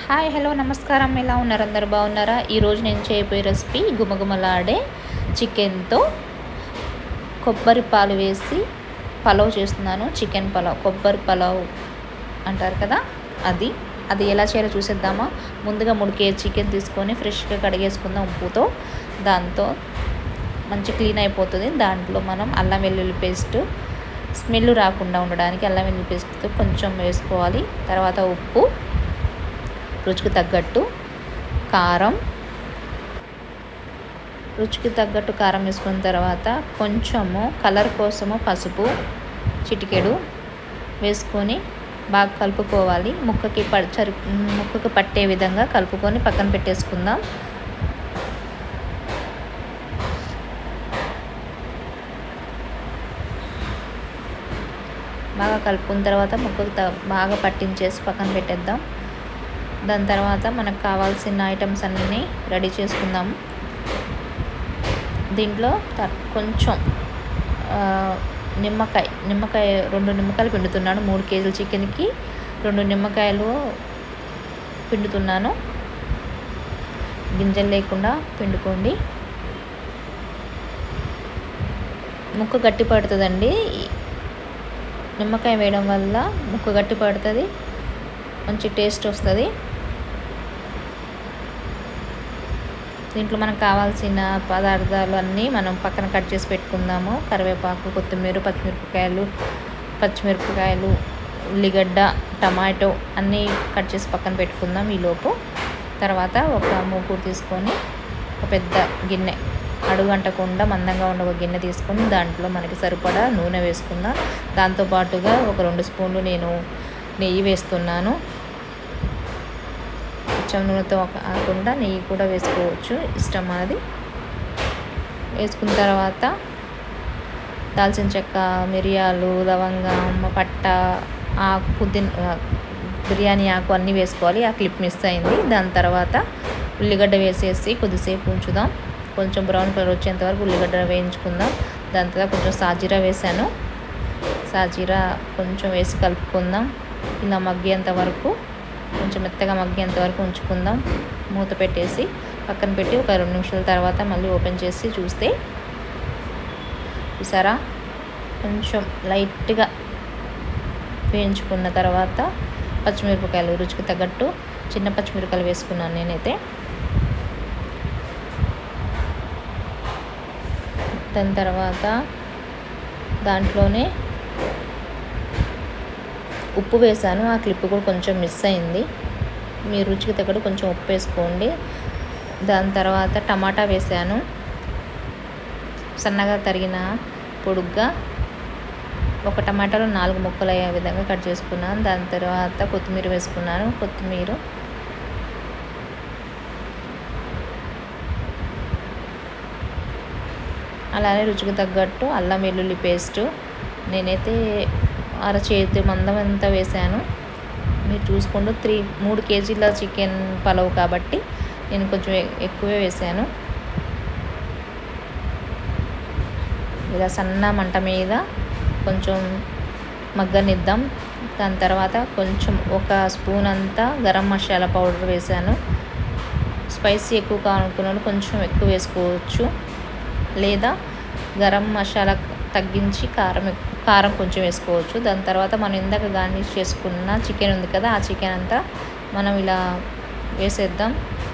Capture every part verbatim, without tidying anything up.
Hi hello నమస్కారం. ఎలా ఉన్నారు? అందరు బాగున్నారా? ఈరోజు నేను చేయబోయే రెసిపీ గుమగుమలాడే చికెన్తో కొబ్బరి పాలు వేసి పలావ్ చేస్తున్నాను. చికెన్ పలావ్, కొబ్బరి పలావ్ అంటారు కదా, అది అది ఎలా చేయాలో చూసేద్దామా. ముందుగా మూడు కేజీ చికెన్ తీసుకొని ఫ్రెష్గా కడిగేసుకుందాం ఉప్పుతో. దాంతో మంచి క్లీన్ అయిపోతుంది. దాంట్లో మనం అల్లం వెల్లుల్లి పేస్ట్, స్మెల్ రాకుండా ఉండడానికి అల్లం వెల్లుల్లి పేస్ట్ కొంచెం వేసుకోవాలి. తర్వాత ఉప్పు, రుచికి తగ్గట్టు కారం, రుచికి తగ్గట్టు కారం వేసుకున్న తర్వాత కొంచెము కలర్ కోసము పసుపు చిటికెడు వేసుకొని బాగా కలుపుకోవాలి. ముక్కకి పచ్చరి ముక్కకి పట్టే విధంగా కలుపుకొని పక్కన పెట్టేసుకుందాం. బాగా కలుపుకున్న తర్వాత ముక్కకు బాగా పట్టించేసి పక్కన పెట్టేద్దాం. దాని తర్వాత మనకు కావాల్సిన ఐటమ్స్ అన్నీ రెడీ చేసుకుందాం. దీంట్లో కొంచెం నిమ్మకాయ నిమ్మకాయ రెండు నిమ్మకాయలు పిండుతున్నాను. మూడు కేజీల చికెన్కి రెండు నిమ్మకాయలు పిండుతున్నాను. గింజలు లేకుండా పిండుకోండి. ముక్క గట్టి పడుతుందండి. నిమ్మకాయ వేయడం వల్ల ముక్క గట్టి పడుతుంది, మంచి టేస్ట్ వస్తుంది. దీంట్లో మనకు కావాల్సిన పదార్థాలు అన్నీ మనం పక్కన కట్ చేసి పెట్టుకుందాము. కరివేపాకు, కొత్తిమీర, పచ్చిమిరపకాయలు పచ్చిమిరపకాయలు ఉల్లిగడ్డ, టమాటో అన్నీ కట్ చేసి పక్కన పెట్టుకుందాం ఈలోపు. తర్వాత ఒక మూకుడు తీసుకొని ఒక పెద్ద గిన్నె, అడుగు అంటకుండా మందంగా ఉండే ఒక గిన్నె తీసుకొని దాంట్లో మనకి సరిపడా నూనె వేసుకుందాం. దాంతోపాటుగా ఒక రెండు స్పూన్లు నేను నెయ్యి వేస్తున్నాను. కొంచెం నూనెతో కాకుండా నెయ్యి కూడా వేసుకోవచ్చు, ఇష్టం అది. వేసుకున్న తర్వాత దాల్చిన చెక్క, మిరియాలు, లవంగం, పట్ట, ఆకు, పుదీనా, బిర్యానీ ఆకు అన్నీ వేసుకోవాలి. ఆ క్లిప్ మిస్ అయింది. దాని తర్వాత ఉల్లిగడ్డ వేసేసి కొద్దిసేపు ఉంచుదాం. కొంచెం బ్రౌన్ కలర్ వచ్చేంత వరకు ఉల్లిగడ్డ వేయించుకుందాం. దాని తర్వాత కొంచెం సాజీరా వేసాను. సాజీరా కొంచెం వేసి కలుపుకుందాం. ఇలా మగ్గేంత వరకు, కొంచెం మెత్తగా మగ్గేంత వరకు ఉంచుకుందాం. మూత పెట్టేసి పక్కన పెట్టి ఒక రెండు నిమిషాల తర్వాత మళ్ళీ ఓపెన్ చేసి చూస్తే చూసారా, కొంచెం లైట్గా వేయించుకున్న తర్వాత పచ్చిమిరపకాయలు రుచికి తగ్గట్టు చిన్న పచ్చిమిరపకాయలు వేసుకున్నాను నేనైతే. దాని తర్వాత దాంట్లోనే ఉప్పు వేసాను. ఆ క్లిప్ కూడా కొంచెం మిస్ అయింది. మీ రుచికి తగ్గట్టు కొంచెం ఉప్పు వేసుకోండి. దాని తర్వాత టమాటా వేసాను. సన్నగా తరిగిన పొడుగ్గా ఒక టమాటాలో నాలుగు ముక్కలు అయ్యే విధంగా కట్ చేసుకున్నాను. దాని తర్వాత కొత్తిమీర వేసుకున్నాను. కొత్తిమీర అలానే రుచికి తగ్గట్టు అల్లం వెల్లుల్లి పేస్టు నేనైతే అరచేతి మందం అంతా వేసాను. మీరు చూసుకోండి. త్రీ మూడు కేజీల చికెన్ పలావ్ కాబట్టి నేను కొంచెం ఎక్కువే వేసాను. ఇలా సన్న మంట మీద కొంచెం మగ్గనిద్దాం. దాని తర్వాత కొంచెం ఒక స్పూన్ అంతా గరం మసాలా పౌడర్ వేసాను. స్పైసీ ఎక్కువ కావాలనుకున్న కొంచెం ఎక్కువ వేసుకోవచ్చు, లేదా గరం మసాలా తగ్గించి కారం కారం కొంచెం వేసుకోవచ్చు. దాని తర్వాత మనం ఇందాక గార్నిష్ చేసుకున్న చికెన్ ఉంది కదా, ఆ చికెన్ అంతా మనం ఇలా వేసేద్దాం.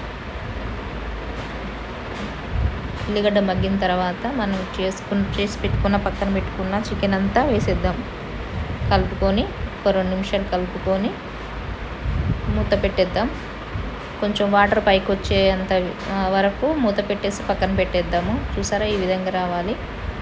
ఉల్లిగడ్డ మగ్గిన తర్వాత మనం చేసుకుని చేసి పెట్టుకున్న పక్కన పెట్టుకున్న చికెన్ అంతా వేసేద్దాం. కలుపుకొని ఒక రెండు నిమిషాలు కలుపుకొని మూత పెట్టేద్దాం. కొంచెం వాటర్ పైకి వచ్చేంత వరకు మూత పెట్టేసి పక్కన పెట్టేద్దాము. చూసారా, ఈ విధంగా రావాలి.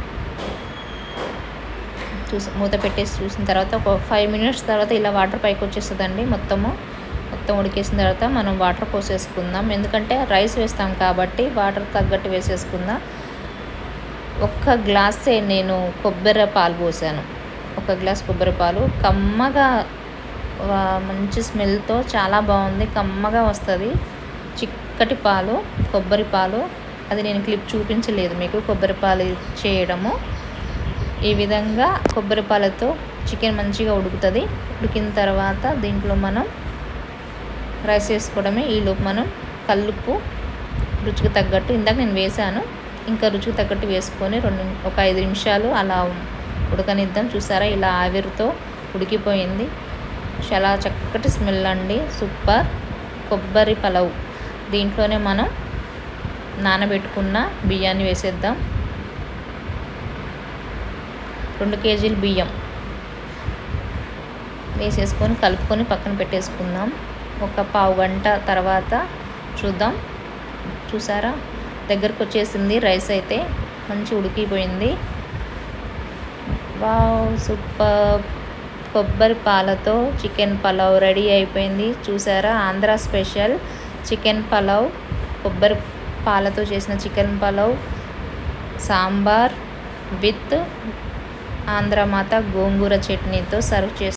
చూసి మూత పెట్టేసి చూసిన తర్వాత ఒక ఫైవ్ మినిట్స్ తర్వాత ఇలా వాటర్ పైకి వచ్చేస్తుందండి. మొత్తము మొత్తం ఉడికేసిన తర్వాత మనం వాటర్ పోసేసుకుందాం. ఎందుకంటే రైస్ వేస్తాం కాబట్టి వాటర్ తగ్గట్టు వేసేసుకుందాం. ఒక్క గ్లాసే నేను కొబ్బరి పాలు పోసాను. ఒక గ్లాస్ కొబ్బరి పాలు కమ్మగా, మంచి స్మెల్తో చాలా బాగుంది. కమ్మగా వస్తుంది చిక్కటి పాలు, కొబ్బరి పాలు. అది నేను క్లిప్ చూపించలేదు మీకు, కొబ్బరి పాలు చేయడము. ఈ విధంగా కొబ్బరి పాలతో చికెన్ మంచిగా ఉడుకుతుంది. ఉడికిన తర్వాత దీంట్లో మనం రైస్ వేసుకోవడమే. ఈలోపు మనం కల్లుప్పు రుచికి తగ్గట్టు ఇందాక నేను వేసాను, ఇంకా రుచికి తగ్గట్టు వేసుకొని రెండు ఒక ఐదు నిమిషాలు అలా ఉడకనిద్దాం. చూసారా ఇలా ఆవిరితో ఉడికిపోయింది. చాలా చక్కటి స్మెల్ అండి, సూపర్ కొబ్బరి పలావ్. దీంట్లోనే మనం నానబెట్టుకున్న బియ్యాన్ని వేసేద్దాం. రెండు కేజీలు బియ్యం వేసేసుకొని కలుపుకొని పక్కన పెట్టేసుకుందాం. ఒక పావు గంట తర్వాత చూద్దాం. చూసారా దగ్గరకు వచ్చేసింది, రైస్ అయితే మంచి ఉడికిపోయింది. వావ్ సూపర్ కొబ్బరి పాలతో చికెన్ పలావ్ రెడీ అయిపోయింది. చూసారా ఆంధ్ర స్పెషల్ చికెన్ పలావ్, కొబ్బరి పాలతో చేసిన చికెన్ పలావ్, సాంబార్ విత్ ఆంధ్ర మాత గోంగూర చట్నీతో సర్వ్ చేస్తాం.